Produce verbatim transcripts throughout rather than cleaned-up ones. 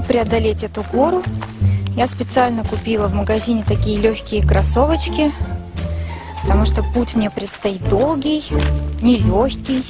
преодолеть эту гору, я специально купила в магазине такие легкие кроссовочки, потому что путь мне предстоит долгий, нелегкий.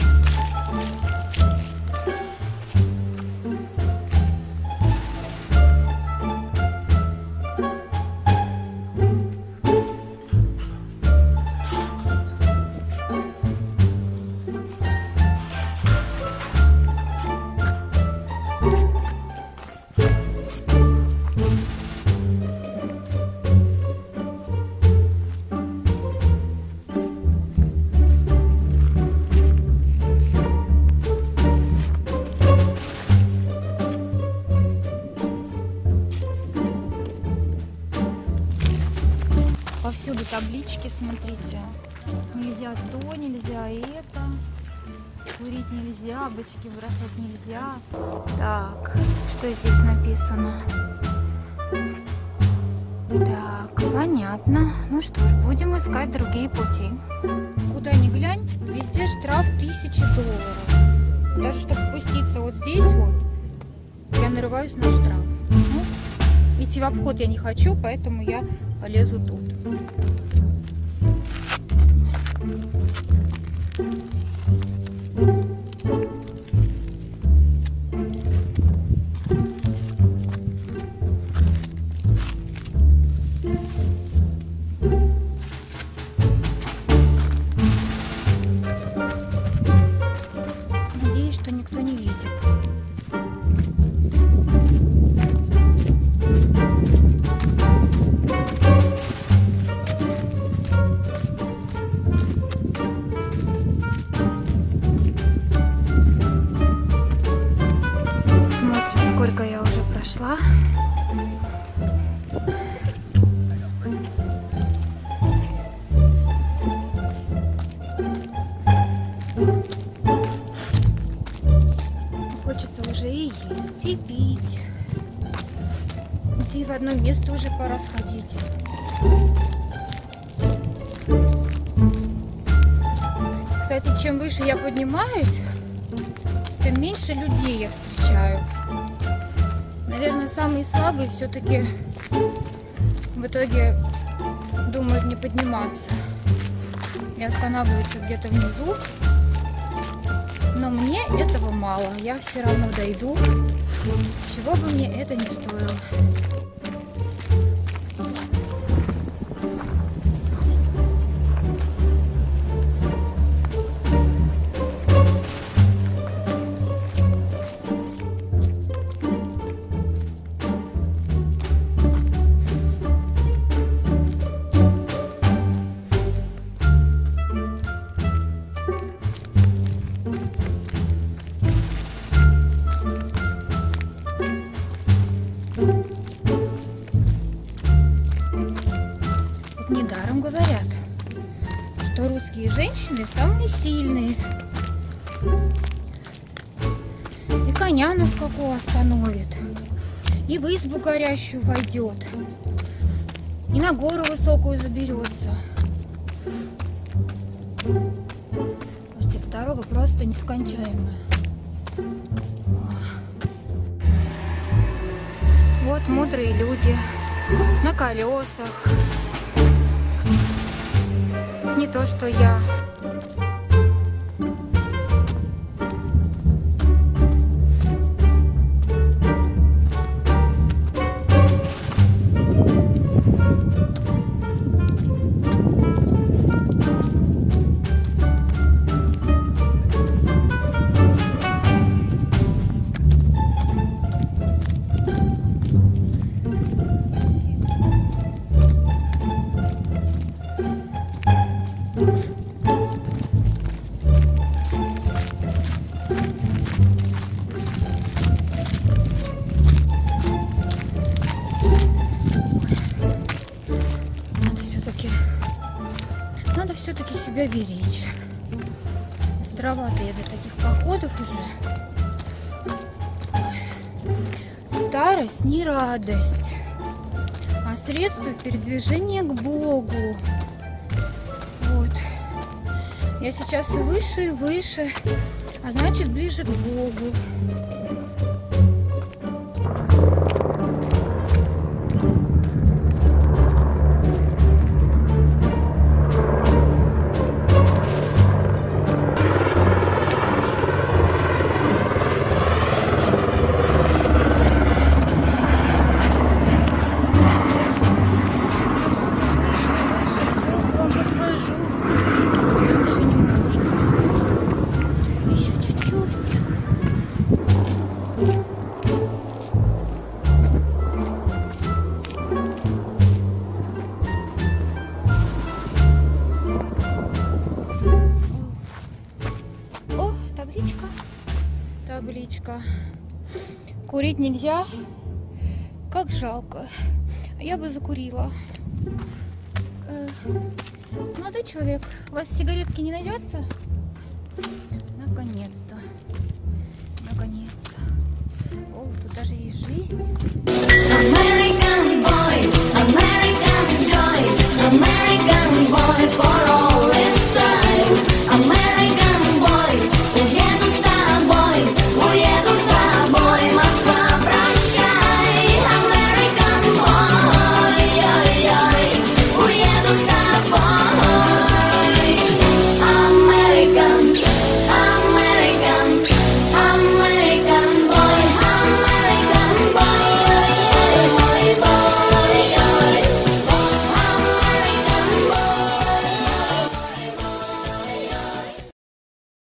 Повсюду таблички, смотрите. Нельзя то, нельзя это. Курить нельзя, бычки бросать нельзя. Так, что здесь написано? Так, понятно. Ну что ж, будем искать другие пути. Куда ни глянь, везде штраф тысячи долларов. Даже чтобы спуститься вот здесь вот, я нарываюсь на штраф. Ну, идти в обход я не хочу, поэтому я полезу тут. Надеюсь, что никто не видит. Сколько я уже прошла. Хочется уже и есть, и пить. Да и в одно место уже пора сходить. Кстати, чем выше я поднимаюсь, тем меньше людей я встречаю. Наверное, самые слабые все-таки в итоге думают не подниматься и останавливаются где-то внизу. Но мне этого мало. Я все равно дойду, чего бы мне это ни стоило. Недаром говорят, что русские женщины самые сильные. И коня на скаку остановит, и в избу горящую войдет, и на гору высокую заберется. Слушайте, эта дорога просто нескончаемая. Вот мудрые люди на колесах. Не то, что я. Надо все-таки себя беречь. Старовато я до таких походов уже. Старость не радость, а средство передвижения к Богу. Вот. Я сейчас все выше и выше, а значит ближе к Богу. солнышко. Курить нельзя. Как жалко. Я бы закурила. Э, молодой человек, у вас сигаретки не найдется? Наконец-то. Наконец-то. О, тут даже есть жизнь.